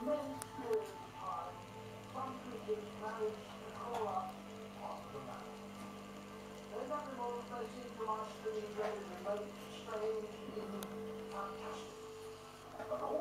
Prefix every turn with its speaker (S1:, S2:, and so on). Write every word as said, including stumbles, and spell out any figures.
S1: immense period of time, some critics managed to call up half the man. There's nothing more that they seem to us to be very remote, strange, even fantastic. But all